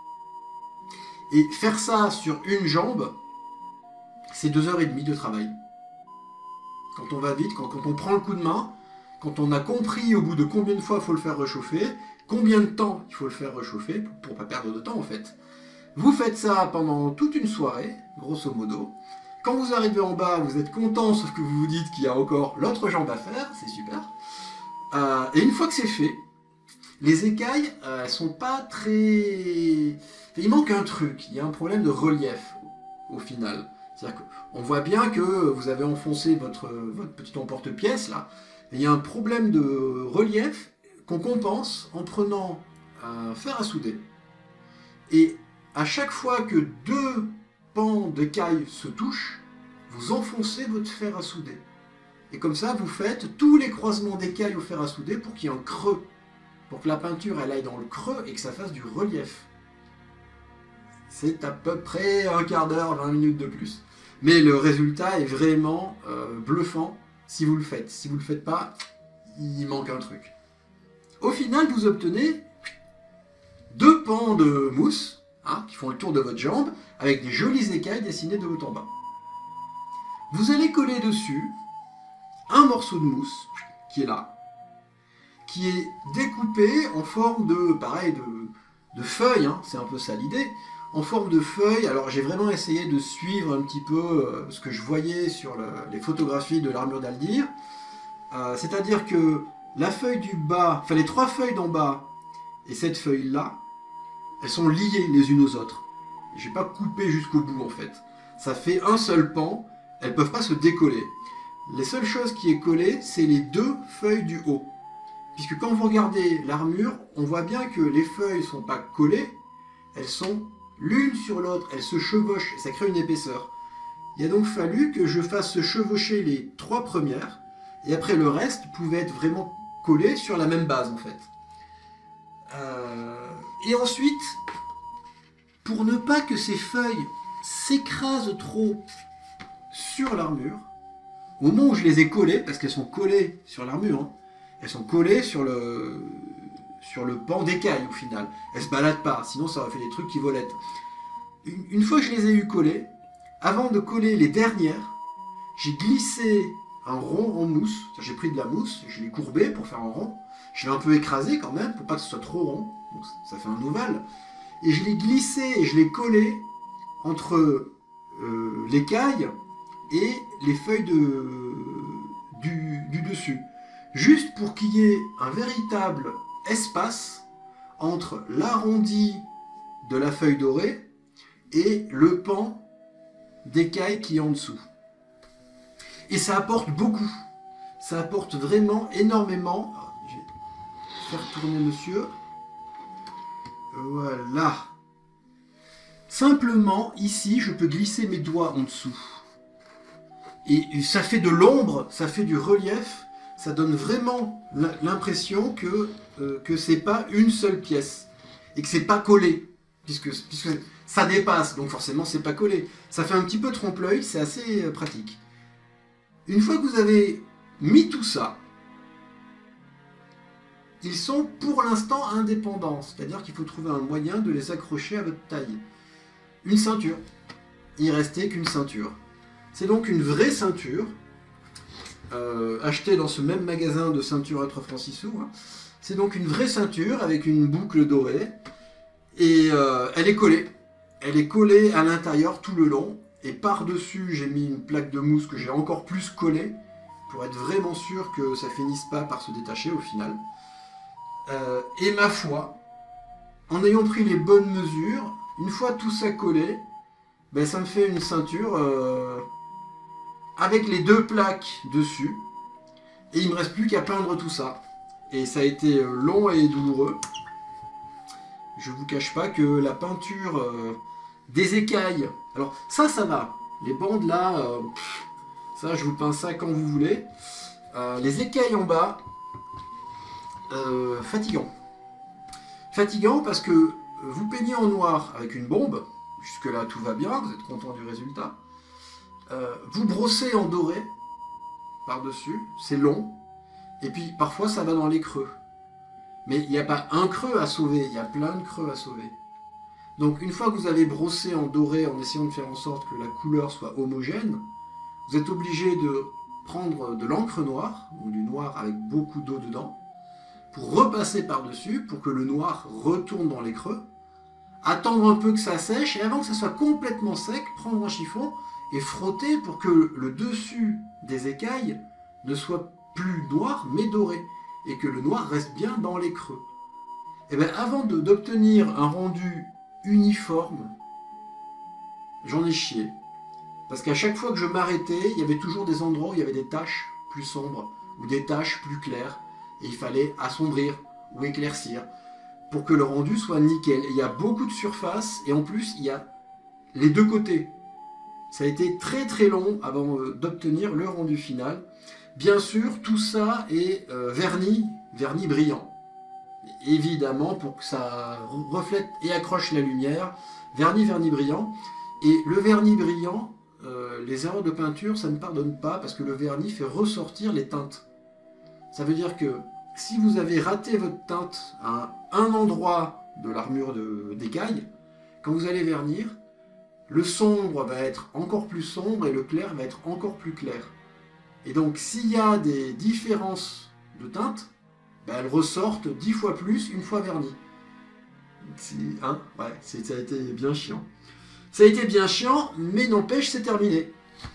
Et faire ça sur une jambe, c'est deux heures et demie de travail. Quand on va vite, quand, quand on prend le coup de main, quand on a compris au bout de combien de fois il faut le faire réchauffer, combien de temps il faut le faire réchauffer, pour ne pas perdre de temps en fait. Vous faites ça pendant toute une soirée, grosso modo. Quand vous arrivez en bas, vous êtes content, sauf que vous vous dites qu'il y a encore l'autre jambe à faire, c'est super. Euh, et une fois que c'est fait, les écailles, euh, elles sont pas très... Il manque un truc, il y a un problème de relief au final. C'est-à-dire qu'on voit bien que vous avez enfoncé votre, votre petit emporte-pièce là, et il y a un problème de relief qu'on compense en prenant un fer à souder. Et à chaque fois que deux pans d'écaille se touchent, vous enfoncez votre fer à souder. Et comme ça, vous faites tous les croisements d'écailles au fer à souder pour qu'il y ait un creux. Pour que la peinture elle aille dans le creux et que ça fasse du relief. C'est à peu près un quart d'heure, vingt minutes de plus. Mais le résultat est vraiment euh, bluffant si vous le faites. Si vous ne le faites pas, il manque un truc. Au final, vous obtenez deux pans de mousse hein, qui font le tour de votre jambe avec des jolies écailles dessinées de haut en bas. Vous allez coller dessus un morceau de mousse qui est là, qui est découpé en forme de, pareil, de, de feuilles, hein, c'est un peu ça l'idée, en forme de feuilles. Alors j'ai vraiment essayé de suivre un petit peu euh, ce que je voyais sur le, les photographies de l'armure d'Haldir, euh, c'est-à-dire que la feuille du bas, enfin les trois feuilles d'en bas et cette feuille-là, elles sont liées les unes aux autres. J'ai pas coupé jusqu'au bout en fait. Ça fait un seul pan, elles peuvent pas se décoller. Les seules choses qui est collée, c'est les deux feuilles du haut. Puisque quand vous regardez l'armure, on voit bien que les feuilles ne sont pas collées, elles sont l'une sur l'autre, elles se chevauchent, et ça crée une épaisseur. Il a donc fallu que je fasse se chevaucher les trois premières, et après le reste pouvait être vraiment collé sur la même base en fait. Euh... Et ensuite, pour ne pas que ces feuilles s'écrasent trop sur l'armure, au moment où je les ai collées, parce qu'elles sont collées sur l'armure, hein, elles sont collées sur le, sur le pan d'écaille au final. Elles se baladent pas, sinon ça aurait fait des trucs qui volettent. Une, une fois que je les ai eu collées, avant de coller les dernières, j'ai glissé un rond en mousse. J'ai pris de la mousse, je l'ai courbé pour faire un rond. Je l'ai un peu écrasé quand même, pour pas que ce soit trop rond. Donc ça fait un ovale. Et je l'ai glissé et je l'ai collé entre euh, l'écaille et les feuilles de, du, du dessus. Juste pour qu'il y ait un véritable espace entre l'arrondi de la feuille dorée et le pan d'écaille qui est en dessous. Et ça apporte beaucoup. Ça apporte vraiment énormément. Je vais faire tourner monsieur. Voilà. Simplement, ici, je peux glisser mes doigts en dessous. Et ça fait de l'ombre, ça fait du relief, ça donne vraiment l'impression que, euh, que c'est pas une seule pièce. Et que c'est pas collé. Puisque, puisque ça dépasse, donc forcément c'est pas collé. Ça fait un petit peu trompe-l'œil, c'est assez euh, pratique. Une fois que vous avez mis tout ça, ils sont pour l'instant indépendants. C'est-à-dire qu'il faut trouver un moyen de les accrocher à votre taille. Une ceinture. Il restait qu'une ceinture. C'est donc une vraie ceinture, euh, achetée dans ce même magasin de ceintures à trois francs six sous. Hein. C'est donc une vraie ceinture avec une boucle dorée. Et euh, elle est collée. Elle est collée à l'intérieur tout le long. Et par-dessus, j'ai mis une plaque de mousse que j'ai encore plus collée pour être vraiment sûr que ça finisse pas par se détacher au final. Euh, et ma foi, en ayant pris les bonnes mesures, une fois tout ça collé, ben ça me fait une ceinture euh, avec les deux plaques dessus. Et il me reste plus qu'à peindre tout ça. Et ça a été long et douloureux. Je vous cache pas que la peinture euh, des écailles... Alors ça, ça va. Les bandes là, euh, pff, ça je vous peins ça quand vous voulez. Euh, les écailles en bas, euh, fatigant. Fatigant parce que vous peignez en noir avec une bombe. Jusque là tout va bien, vous êtes content du résultat. Euh, vous brossez en doré par-dessus, c'est long. Et puis parfois ça va dans les creux. Mais il n'y a pas un creux à sauver, il y a plein de creux à sauver. Donc une fois que vous avez brossé en doré en essayant de faire en sorte que la couleur soit homogène, vous êtes obligé de prendre de l'encre noire, ou du noir avec beaucoup d'eau dedans, pour repasser par-dessus, pour que le noir retourne dans les creux, attendre un peu que ça sèche, et avant que ça soit complètement sec, prendre un chiffon et frotter pour que le dessus des écailles ne soit plus noir mais doré. Et que le noir reste bien dans les creux. Et bien avant d'obtenir un rendu uniforme, j'en ai chié. Parce qu'à chaque fois que je m'arrêtais, il y avait toujours des endroits où il y avait des taches plus sombres, ou des taches plus claires, et il fallait assombrir ou éclaircir, pour que le rendu soit nickel. Et il y a beaucoup de surface, et en plus il y a les deux côtés. Ça a été très très long avant d'obtenir le rendu final. Bien sûr, tout ça est euh, vernis, vernis brillant. Évidemment, pour que ça reflète et accroche la lumière, vernis, vernis brillant. Et le vernis brillant, euh, les erreurs de peinture, ça ne pardonne pas, parce que le vernis fait ressortir les teintes. Ça veut dire que si vous avez raté votre teinte à un endroit de l'armure d'écaille, quand vous allez vernir, le sombre va être encore plus sombre et le clair va être encore plus clair. Et donc, s'il y a des différences de teinte, ben elles ressortent dix fois plus une fois vernies. Hein ouais, ça a été bien chiant. Ça a été bien chiant, mais n'empêche, c'est terminé.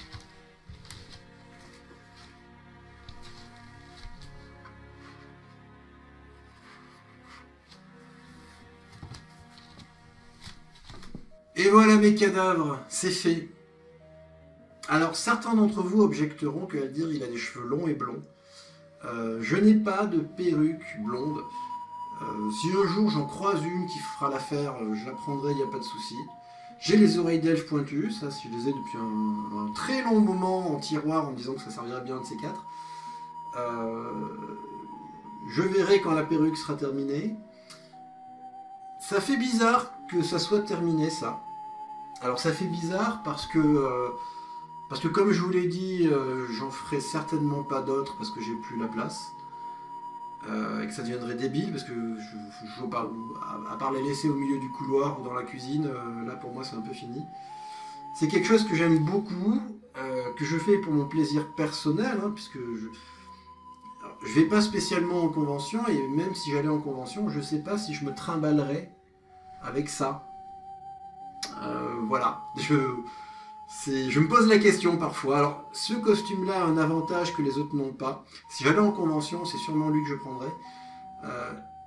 Et voilà mes cadavres, c'est fait. Alors, certains d'entre vous objecteront qu'à dire il a des cheveux longs et blonds. Euh, je n'ai pas de perruque blonde. Euh, si un jour j'en croise une qui fera l'affaire, je la prendrai, il n'y a pas de souci. J'ai les oreilles d'elfe pointues, ça je les ai depuis un, un très long moment en tiroir en me disant que ça servirait bien de ces quatre. Euh, je verrai quand la perruque sera terminée. Ça fait bizarre que ça soit terminé ça. Alors ça fait bizarre parce que... Euh, Parce que comme je vous l'ai dit, euh, j'en ferai certainement pas d'autres parce que j'ai plus la place. Euh, et que ça deviendrait débile parce que je, je, je, à, à part les laisser au milieu du couloir ou dans la cuisine, euh, là pour moi c'est un peu fini. C'est quelque chose que j'aime beaucoup, euh, que je fais pour mon plaisir personnel, hein, puisque je, alors, je vais pas spécialement en convention, et même si j'allais en convention, je sais pas si je me trimballerais avec ça. Euh, voilà, je... Je me pose la question parfois. Alors, ce costume-là a un avantage que les autres n'ont pas. Si j'allais en convention, c'est sûrement lui que je prendrais. Euh,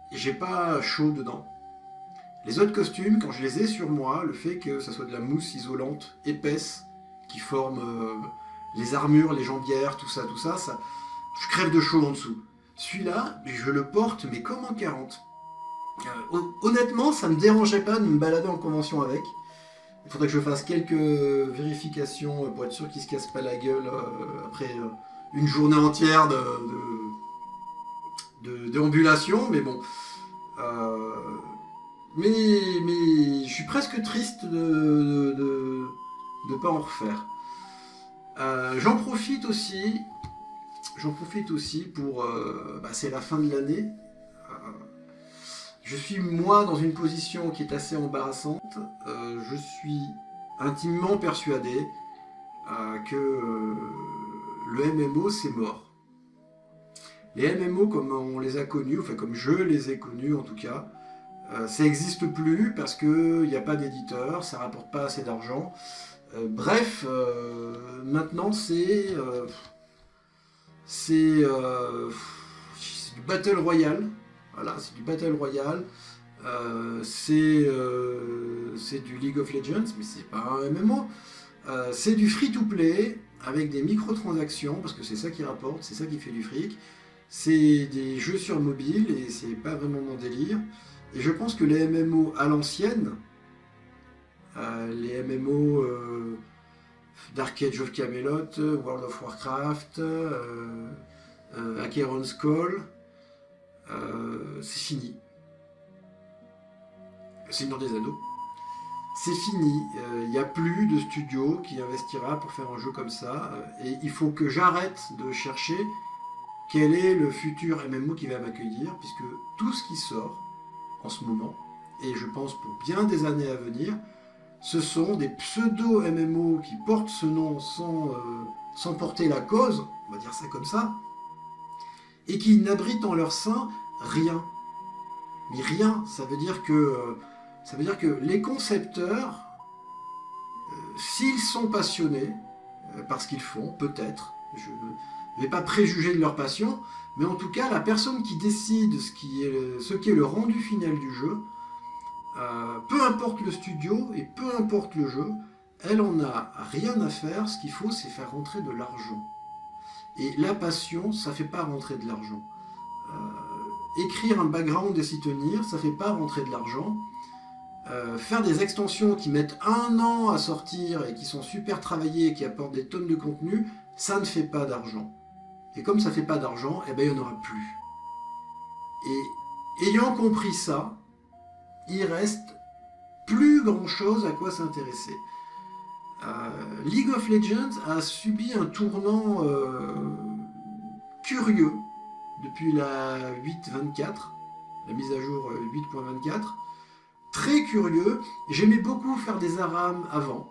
j'ai pas chaud dedans. Les autres costumes, quand je les ai sur moi, le fait que ça soit de la mousse isolante épaisse qui forme euh, les armures, les jambières, tout ça, tout ça, ça, je crève de chaud en dessous. Celui-là, je le porte, mais comme en quarante. Euh, honnêtement, ça ne me dérangeait pas de me balader en convention avec. Il faudrait que je fasse quelques vérifications pour être sûr qu'il ne se casse pas la gueule euh, après euh, une journée entière de, de, de déambulation, mais bon. Euh, mais, mais je suis presque triste de ne de, de, de pas en refaire. Euh, j'en profite aussi, j'en profite aussi pour... Euh, bah, c'est la fin de l'année. Euh, je suis, moi, dans une position qui est assez embarrassante. Euh, je suis intimement persuadé euh, que euh, le M M O, c'est mort. Les M M O, comme on les a connus, enfin comme je les ai connus en tout cas, euh, ça n'existe plus parce qu'il n'y a pas d'éditeur, ça ne rapporte pas assez d'argent. Euh, bref, euh, maintenant c'est... Euh, c'est euh, du Battle Royale. Voilà, c'est du Battle Royale. Euh, c'est euh, du League of Legends, mais c'est pas un M M O. Euh, c'est du free-to-play avec des microtransactions, parce que c'est ça qui rapporte, c'est ça qui fait du fric. C'est des jeux sur mobile et c'est pas vraiment mon délire. Et je pense que les M M O à l'ancienne, euh, les M M O euh, Dark Age of Camelot, World of Warcraft, euh, euh, Acheron's Call, euh, c'est fini. Seigneur des Anneaux, c'est fini. Il euh, n'y a plus de studio qui investira pour faire un jeu comme ça. Et il faut que j'arrête de chercher quel est le futur M M O qui va m'accueillir, puisque tout ce qui sort en ce moment, et je pense pour bien des années à venir, ce sont des pseudo-M M O qui portent ce nom sans, euh, sans porter la cause, on va dire ça comme ça, et qui n'abritent en leur sein rien. Mais rien, ça veut dire que, euh, ça veut dire que les concepteurs, euh, s'ils sont passionnés euh, par ce qu'ils font, peut-être, je ne vais pas préjuger de leur passion, mais en tout cas, la personne qui décide ce qui est le, ce qui est le rendu final du jeu, euh, peu importe le studio et peu importe le jeu, elle en a rien à faire. Ce qu'il faut, c'est faire rentrer de l'argent. Et la passion, ça fait pas rentrer de l'argent. Euh, écrire un background et s'y tenir, ça fait pas rentrer de l'argent. Euh, faire des extensions qui mettent un an à sortir et qui sont super travaillées et qui apportent des tonnes de contenu, ça ne fait pas d'argent. Et comme ça ne fait pas d'argent, eh ben, il n'y en aura plus. Et ayant compris ça, il reste plus grand chose à quoi s'intéresser. Euh, League of Legends a subi un tournant euh, curieux depuis la huit point vingt-quatre, la mise à jour huit point vingt-quatre. Très curieux. J'aimais beaucoup faire des ARAM avant.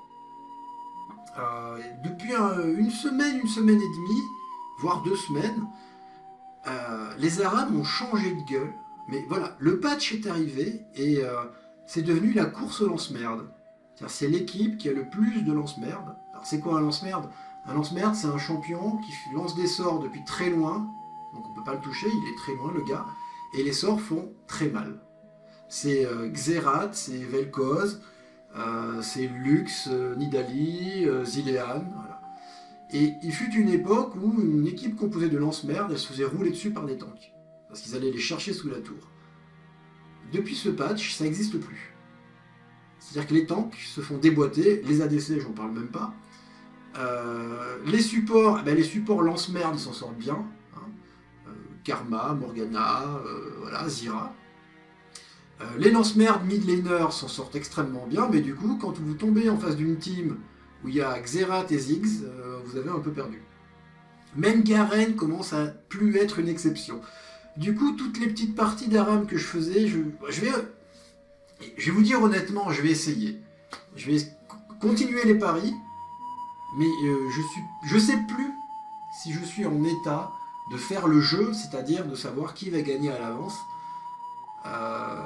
Euh, depuis un, une semaine, une semaine et demie, voire deux semaines, euh, les ARAM ont changé de gueule. Mais voilà, le patch est arrivé et euh, c'est devenu la course au lance-merde. C'est l'équipe qui a le plus de lance-merde. Alors c'est quoi un lance-merde? Un lance-merde, c'est un champion qui lance des sorts depuis très loin, donc on ne peut pas le toucher, il est très loin le gars, et les sorts font très mal. C'est euh, Xerath, c'est Vel'Koz, euh, c'est Lux, euh, Nidalee, euh, Zilean, voilà. Et il fut une époque où une équipe composée de lance-merde, elle se faisait rouler dessus par des tanks, parce qu'ils allaient les chercher sous la tour. Depuis ce patch, ça n'existe plus. C'est-à-dire que les tanks se font déboîter, les A D C, j'en parle même pas. Euh, les supports, ben les supports lance-merde, ils s'en sortent bien. Hein. Euh, Karma, Morgana, euh, voilà, Zyra. Euh, les lance-merde mid-laners s'en sortent extrêmement bien, mais du coup, quand vous tombez en face d'une team où il y a Xerath et Ziggs, euh, vous avez un peu perdu. Même Garen commence à plus être une exception. Du coup, toutes les petites parties d'Aram que je faisais, je, je vais... Je vais vous dire honnêtement, je vais essayer. Je vais continuer les paris, mais euh, je suis, je sais plus si je suis en état de faire le jeu, c'est-à-dire de savoir qui va gagner à l'avance. Euh,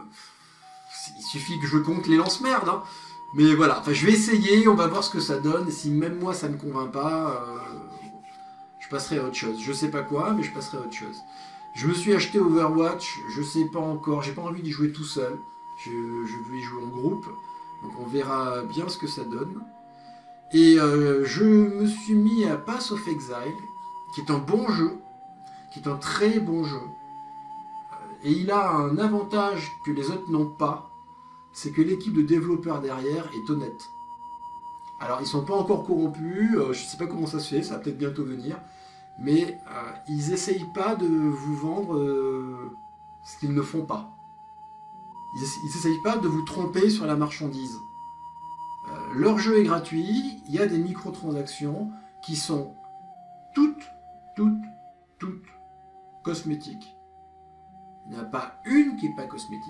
il suffit que je compte les lance-merdes, hein. Mais voilà, enfin, je vais essayer, on va voir ce que ça donne, et si même moi ça ne me convainc pas, euh, je passerai à autre chose. Je sais pas quoi, mais je passerai à autre chose. Je me suis acheté Overwatch, je sais pas encore, j'ai pas envie d'y jouer tout seul. Je, je veux y jouer en groupe, donc on verra bien ce que ça donne. Et euh, je me suis mis à Pass of Exile, qui est un bon jeu, qui est un très bon jeu. Et il a un avantage que les autres n'ont pas, c'est que l'équipe de développeurs derrière est honnête. Alors ils sont pas encore corrompus, euh, je sais pas comment ça se fait, ça va peut-être bientôt venir, mais euh, ils essayent pas de vous vendre euh, ce qu'ils ne font pas. Ils n'essayent pas de vous tromper sur la marchandise. Euh, leur jeu est gratuit, il y a des microtransactions qui sont toutes, toutes, toutes cosmétiques. Il n'y en a pas une qui n'est pas cosmétique.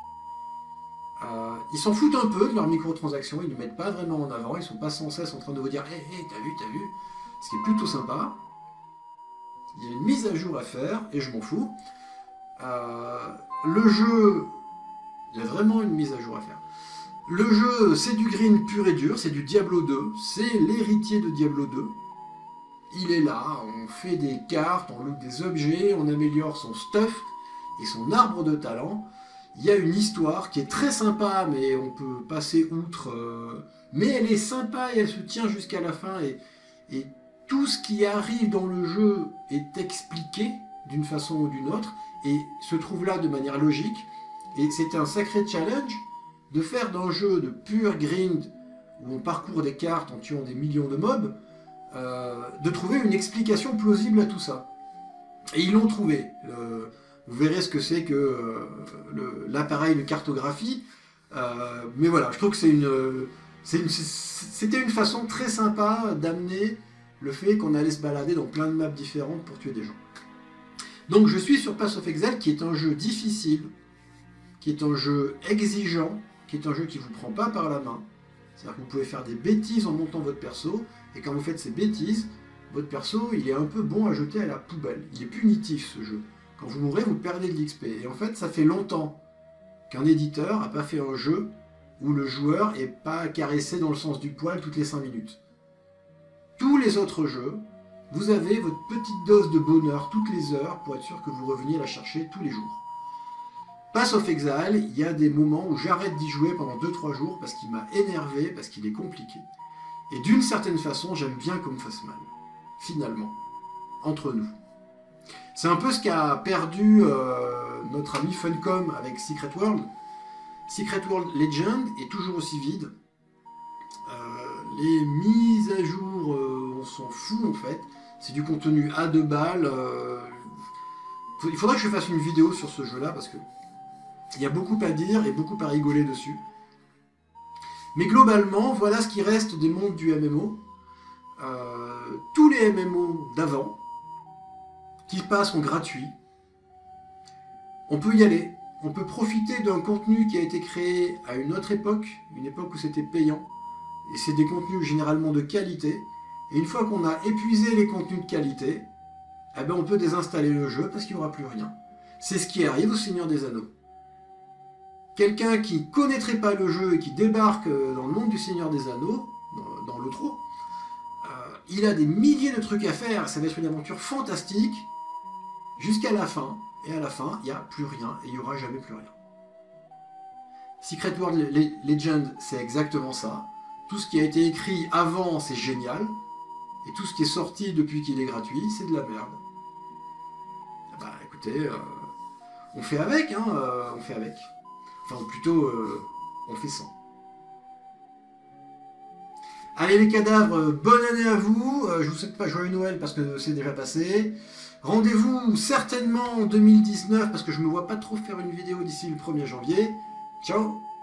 Euh, ils s'en foutent un peu de leurs microtransactions, ils ne mettent pas vraiment en avant, ils ne sont pas sans cesse en train de vous dire « Hé, hey, hey, t'as vu, t'as vu ?» Ce qui est plutôt sympa. Il y a une mise à jour à faire, et je m'en fous. Euh, le jeu... Il y a vraiment une mise à jour à faire. Le jeu, c'est du green pur et dur, c'est du Diablo deux, c'est l'héritier de Diablo deux. Il est là, on fait des cartes, on loot des objets, on améliore son stuff et son arbre de talent. Il y a une histoire qui est très sympa, mais on peut passer outre. Euh, mais elle est sympa et elle se tient jusqu'à la fin. Et, et tout ce qui arrive dans le jeu est expliqué d'une façon ou d'une autre et se trouve là de manière logique. Et c'est un sacré challenge de faire d'un jeu de pur grind où on parcourt des cartes en tuant des millions de mobs, euh, de trouver une explication plausible à tout ça. Et ils l'ont trouvé. Euh, vous verrez ce que c'est que euh, l'appareil de cartographie. Euh, mais voilà, je trouve que c'est une, c'est une, c'était une façon très sympa d'amener le fait qu'on allait se balader dans plein de maps différentes pour tuer des gens. Donc je suis sur Pass of Exile, qui est un jeu difficile, qui est un jeu exigeant, qui est un jeu qui ne vous prend pas par la main. C'est-à-dire que vous pouvez faire des bêtises en montant votre perso, et quand vous faites ces bêtises, votre perso, il est un peu bon à jeter à la poubelle. Il est punitif, ce jeu. Quand vous mourrez, vous perdez de l'X P. Et en fait, ça fait longtemps qu'un éditeur n'a pas fait un jeu où le joueur n'est pas caressé dans le sens du poil toutes les cinq minutes. Tous les autres jeux, vous avez votre petite dose de bonheur toutes les heures pour être sûr que vous reveniez la chercher tous les jours. Pass of Exile, il y a des moments où j'arrête d'y jouer pendant deux trois jours parce qu'il m'a énervé, parce qu'il est compliqué. Et d'une certaine façon, j'aime bien qu'on me fasse mal. Finalement. Entre nous. C'est un peu ce qu'a perdu euh, notre ami Funcom avec Secret World. Secret World Legend est toujours aussi vide. Euh, les mises à jour, euh, on s'en fout en fait. C'est du contenu à deux balles. Euh, il faudrait que je fasse une vidéo sur ce jeu-là parce que il y a beaucoup à dire et beaucoup à rigoler dessus. Mais globalement, voilà ce qui reste des mondes du M M O. Euh, tous les M M O d'avant, qui passent en gratuit, on peut y aller. On peut profiter d'un contenu qui a été créé à une autre époque, une époque où c'était payant. Et c'est des contenus généralement de qualité. Et une fois qu'on a épuisé les contenus de qualité, eh ben on peut désinstaller le jeu parce qu'il n'y aura plus rien. C'est ce qui arrive au Seigneur des Anneaux. Quelqu'un qui ne connaîtrait pas le jeu et qui débarque dans le monde du Seigneur des Anneaux, dans, dans l'E trois, euh, il a des milliers de trucs à faire, ça va être une aventure fantastique, jusqu'à la fin, et à la fin, il n'y a plus rien, et il n'y aura jamais plus rien. Secret World Legend, c'est exactement ça. Tout ce qui a été écrit avant, c'est génial, et tout ce qui est sorti depuis qu'il est gratuit, c'est de la merde. Bah écoutez, euh, on fait avec, hein, euh, on fait avec. Enfin, plutôt, euh, on fait sans. Allez les cadavres, bonne année à vous. Euh, je vous souhaite pas joyeux Noël parce que c'est déjà passé. Rendez-vous certainement en deux mille dix-neuf parce que je me vois pas trop faire une vidéo d'ici le premier janvier. Ciao!